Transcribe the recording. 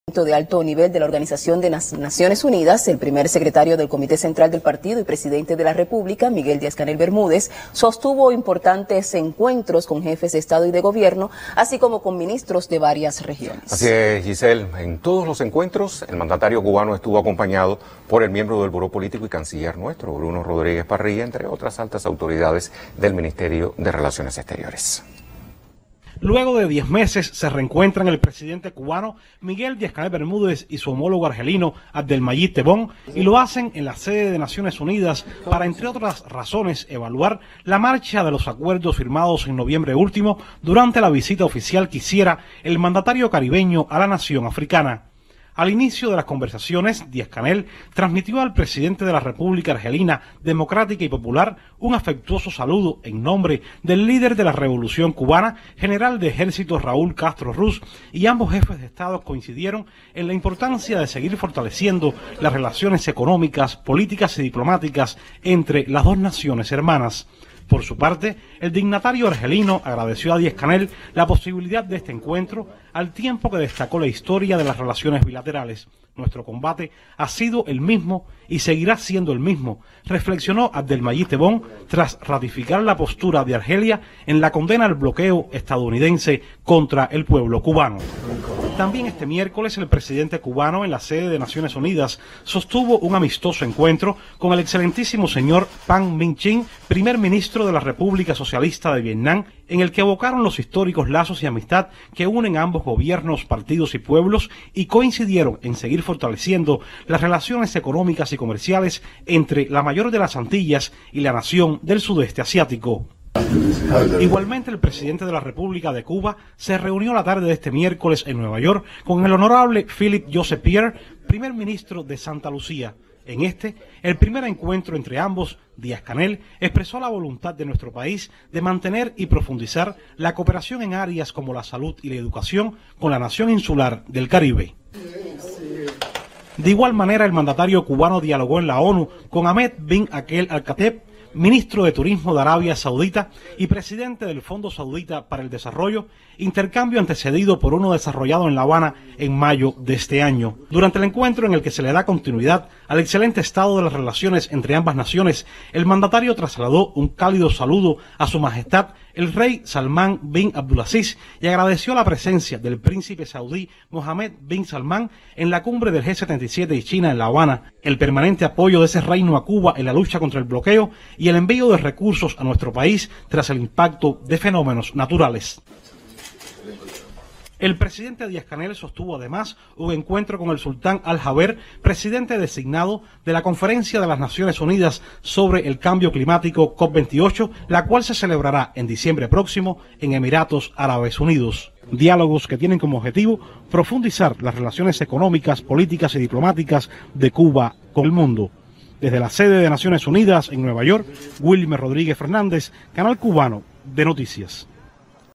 De alto nivel de la Organización de las Naciones Unidas, el primer secretario del Comité Central del Partido y presidente de la República, Miguel Díaz-Canel Bermúdez, sostuvo importantes encuentros con jefes de Estado y de Gobierno, así como con ministros de varias regiones. Así es, Giselle. En todos los encuentros, el mandatario cubano estuvo acompañado por el miembro del Buró Político y canciller nuestro, Bruno Rodríguez Parrilla, entre otras altas autoridades del Ministerio de Relaciones Exteriores. Luego de 10 meses se reencuentran el presidente cubano Miguel Díaz-Canel Bermúdez y su homólogo argelino Abdelmayid Tebboune, y lo hacen en la sede de Naciones Unidas para, entre otras razones, evaluar la marcha de los acuerdos firmados en noviembre último durante la visita oficial que hiciera el mandatario caribeño a la nación africana. Al inicio de las conversaciones, Díaz-Canel transmitió al presidente de la República Argelina Democrática y Popular un afectuoso saludo en nombre del líder de la Revolución Cubana, general de ejército Raúl Castro Ruz, y ambos jefes de Estado coincidieron en la importancia de seguir fortaleciendo las relaciones económicas, políticas y diplomáticas entre las dos naciones hermanas. Por su parte, el dignatario argelino agradeció a Díaz-Canel la posibilidad de este encuentro, al tiempo que destacó la historia de las relaciones bilaterales. Nuestro combate ha sido el mismo y seguirá siendo el mismo, reflexionó Abdelmayid Tebboune tras ratificar la postura de Argelia en la condena al bloqueo estadounidense contra el pueblo cubano. También este miércoles el presidente cubano en la sede de Naciones Unidas sostuvo un amistoso encuentro con el excelentísimo señor Pham Minh Chinh, primer ministro de la República Socialista de Vietnam, en el que evocaron los históricos lazos y amistad que unen a ambos gobiernos, partidos y pueblos, y coincidieron en seguir fortaleciendo las relaciones económicas y comerciales entre la mayor de las Antillas y la nación del sudeste asiático. Igualmente, el presidente de la República de Cuba se reunió la tarde de este miércoles en Nueva York con el honorable Philip Joseph Pierre, primer ministro de Santa Lucía. En el primer encuentro entre ambos, Díaz-Canel expresó la voluntad de nuestro país de mantener y profundizar la cooperación en áreas como la salud y la educación con la nación insular del Caribe. De igual manera, el mandatario cubano dialogó en la ONU con Ahmed bin Akel Al-Kateb, ministro de Turismo de Arabia Saudita y presidente del Fondo Saudita para el Desarrollo, intercambio antecedido por uno desarrollado en La Habana en mayo de este año. Durante el encuentro, en el que se le da continuidad al excelente estado de las relaciones entre ambas naciones, el mandatario trasladó un cálido saludo a Su Majestad el rey Salman bin Abdulaziz y agradeció la presencia del príncipe saudí Mohammed bin Salman en la cumbre del G77 de China en La Habana, el permanente apoyo de ese reino a Cuba en la lucha contra el bloqueo y el envío de recursos a nuestro país tras el impacto de fenómenos naturales. El presidente Díaz-Canel sostuvo además un encuentro con el sultán Al-Jaber, presidente designado de la Conferencia de las Naciones Unidas sobre el Cambio Climático COP28, la cual se celebrará en diciembre próximo en Emiratos Árabes Unidos. Diálogos que tienen como objetivo profundizar las relaciones económicas, políticas y diplomáticas de Cuba con el mundo. Desde la sede de Naciones Unidas en Nueva York, Wilmer Rodríguez Fernández, Canal Cubano de Noticias.